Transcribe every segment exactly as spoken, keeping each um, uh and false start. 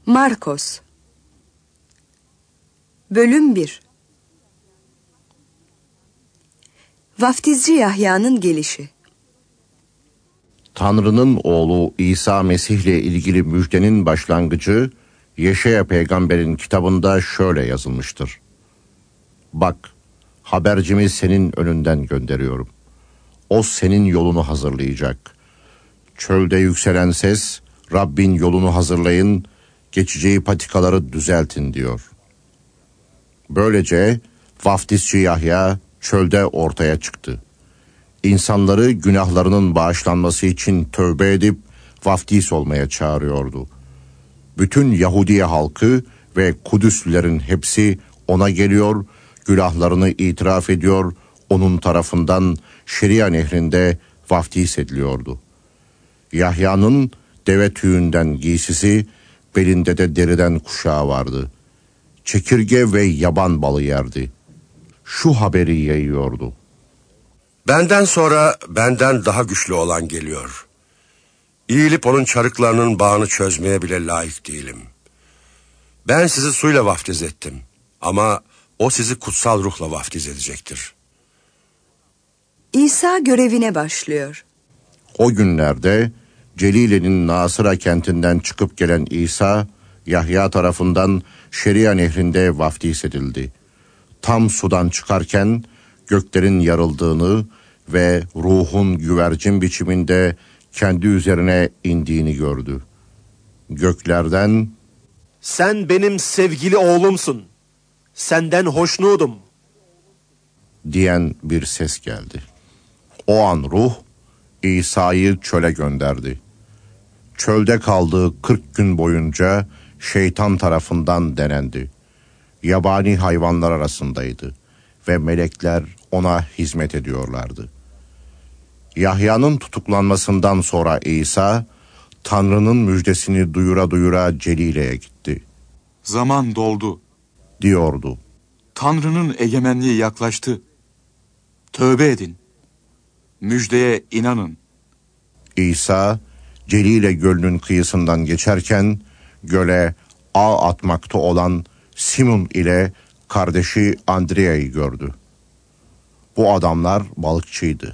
Markos Bölüm bir. Vaftizci Yahya'nın gelişi. Tanrı'nın oğlu İsa Mesih ile ilgili müjdenin başlangıcı Yeşaya peygamberin kitabında şöyle yazılmıştır. Bak, habercimi senin önünden gönderiyorum. O senin yolunu hazırlayacak. Çölde yükselen ses, Rabbin yolunu hazırlayın, geçeceği patikaları düzeltin diyor. Böylece vaftizci Yahya çölde ortaya çıktı. İnsanları günahlarının bağışlanması için tövbe edip vaftiz olmaya çağırıyordu. Bütün Yahudiye halkı ve Kudüslülerin hepsi ona geliyor, günahlarını itiraf ediyor, onun tarafından Şeria nehrinde vaftiz ediliyordu. Yahya'nın deve tüyünden giysisi, belinde de deriden kuşağı vardı. Çekirge ve yaban balı yerdi. Şu haberi yayıyordu. Benden sonra benden daha güçlü olan geliyor. İyilip onun çarıklarının bağını çözmeye bile layık değilim. Ben sizi suyla vaftiz ettim. Ama o sizi kutsal ruhla vaftiz edecektir. İsa görevine başlıyor. O günlerde Celile'nin Nasıra kentinden çıkıp gelen İsa, Yahya tarafından Şeria nehrinde vaftiz edildi. Tam sudan çıkarken göklerin yarıldığını ve ruhun güvercin biçiminde kendi üzerine indiğini gördü. Göklerden, "Sen benim sevgili oğlumsun. Senden hoşnudum." diyen bir ses geldi. O an ruh İsa'yı çöle gönderdi. Çölde kaldığı kırk gün boyunca şeytan tarafından denendi. Yabani hayvanlar arasındaydı ve melekler ona hizmet ediyorlardı. Yahya'nın tutuklanmasından sonra İsa, Tanrı'nın müjdesini duyura duyura Celile'ye gitti. "Zaman doldu," diyordu. "Tanrı'nın egemenliği yaklaştı. Tövbe edin. Müjdeye inanın." İsa, Celile Gölü'nün kıyısından geçerken, göle ağ atmakta olan Simon ile kardeşi Andrea'yı gördü. Bu adamlar balıkçıydı.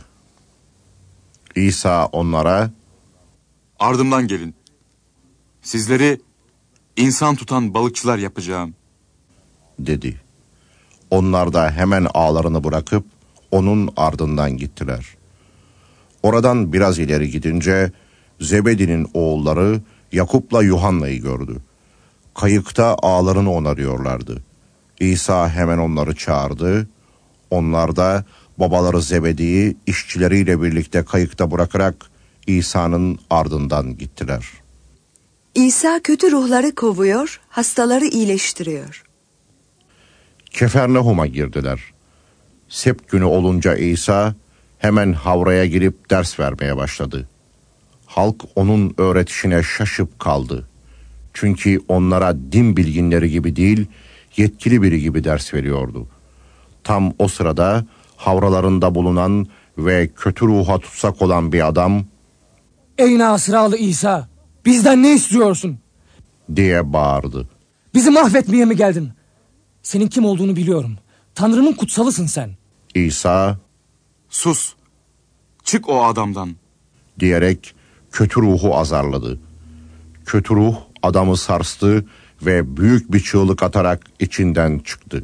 İsa onlara, "Ardımdan gelin. Sizleri insan tutan balıkçılar yapacağım," dedi. Onlar da hemen ağlarını bırakıp onun ardından gittiler. Oradan biraz ileri gidince Zebedi'nin oğulları Yakup'la Yuhanna'yı gördü. Kayıkta ağlarını onarıyorlardı. İsa hemen onları çağırdı. Onlar da babaları Zebedi'yi işçileriyle birlikte kayıkta bırakarak İsa'nın ardından gittiler. İsa kötü ruhları kovuyor, hastaları iyileştiriyor. Kefernahum'a girdiler. Sebt günü olunca İsa hemen havraya girip ders vermeye başladı. Halk onun öğretişine şaşıp kaldı. Çünkü onlara din bilginleri gibi değil, yetkili biri gibi ders veriyordu. Tam o sırada havralarında bulunan ve kötü ruha tutsak olan bir adam, "Ey Nasıralı İsa, bizden ne istiyorsun?" diye bağırdı. "Bizi mahvetmeye mi geldin? Senin kim olduğunu biliyorum. Tanrı'nın kutsalısın sen." İsa, "Sus, çık o adamdan," diyerek kötü ruhu azarladı. Kötü ruh adamı sarstı ve büyük bir çığlık atarak içinden çıktı.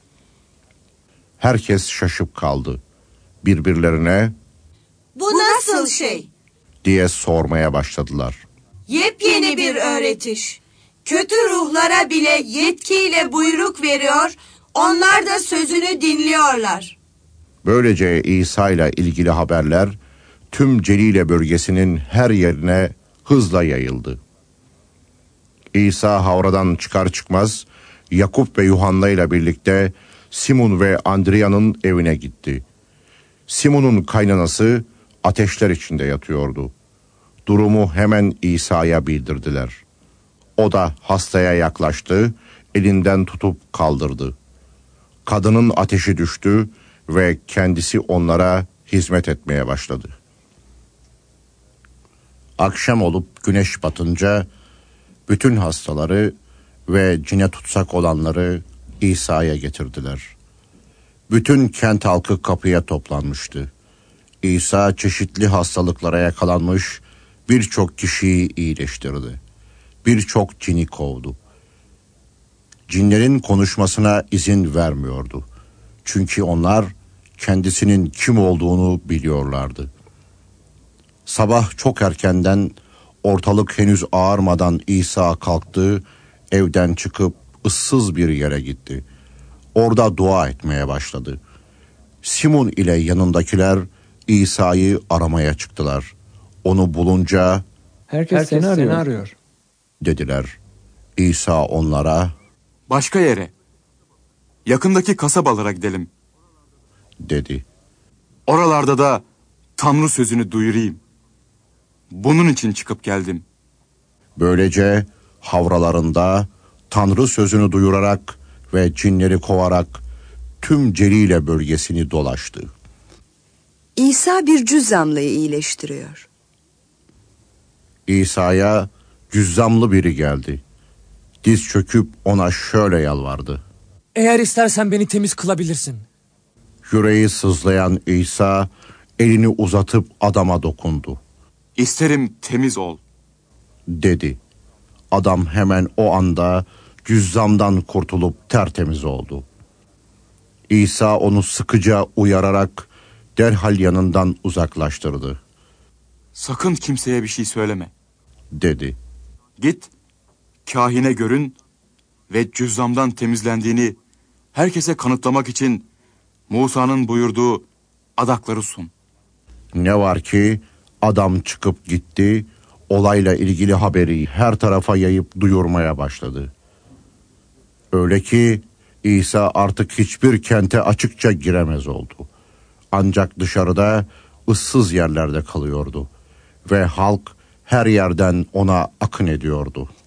Herkes şaşıp kaldı. Birbirlerine, "Bu nasıl şey?" diye sormaya başladılar. "Yepyeni bir öğretiş. Kötü ruhlara bile yetkiyle buyruk veriyor, onlar da sözünü dinliyorlar." Böylece İsa ile ilgili haberler tüm Celile bölgesinin her yerine hızla yayıldı. İsa havradan çıkar çıkmaz Yakup ve Yuhanna ile birlikte Simon ve Andrea'nın evine gitti. Simon'un kaynanası ateşler içinde yatıyordu. Durumu hemen İsa'ya bildirdiler. O da hastaya yaklaştı, elinden tutup kaldırdı. Kadının ateşi düştü ve kendisi onlara hizmet etmeye başladı. Akşam olup güneş batınca bütün hastaları ve cine tutsak olanları İsa'ya getirdiler. Bütün kent halkı kapıya toplanmıştı. İsa çeşitli hastalıklara yakalanmış birçok kişiyi iyileştirdi. Birçok cini kovdu. Cinlerin konuşmasına izin vermiyordu. Çünkü onlar kendisinin kim olduğunu biliyorlardı. Sabah çok erkenden, ortalık henüz ağarmadan İsa kalktı, evden çıkıp ıssız bir yere gitti. Orada dua etmeye başladı. Simon ile yanındakiler İsa'yı aramaya çıktılar. Onu bulunca Herkes, Herkes seni, arıyor. seni arıyor. dediler. İsa onlara başka yere, yakındaki kasabalara gidelim dedi. Oralarda da Tanrı sözünü duyurayım. Bunun için çıkıp geldim. Böylece havralarında Tanrı sözünü duyurarak ve cinleri kovarak tüm Celile bölgesini dolaştı. İsa bir cüzzamlıyı iyileştiriyor. İsa'ya cüzzamlı biri geldi. Diz çöküp ona şöyle yalvardı. Eğer istersen beni temiz kılabilirsin. Yüreği sızlayan İsa elini uzatıp adama dokundu. İsterim temiz ol, dedi. Adam hemen o anda cüzzamdan kurtulup tertemiz oldu. İsa onu sıkıca uyararak derhal yanından uzaklaştırdı. Sakın kimseye bir şey söyleme, dedi. Git, kahine görün ve cüzzamdan temizlendiğini herkese kanıtlamak için Musa'nın buyurduğu adakları sun. Ne var ki adam çıkıp gitti, olayla ilgili haberi her tarafa yayıp duyurmaya başladı. Öyle ki İsa artık hiçbir kente açıkça giremez oldu. Ancak dışarıda ıssız yerlerde kalıyordu ve halk her yerden ona akın ediyordu.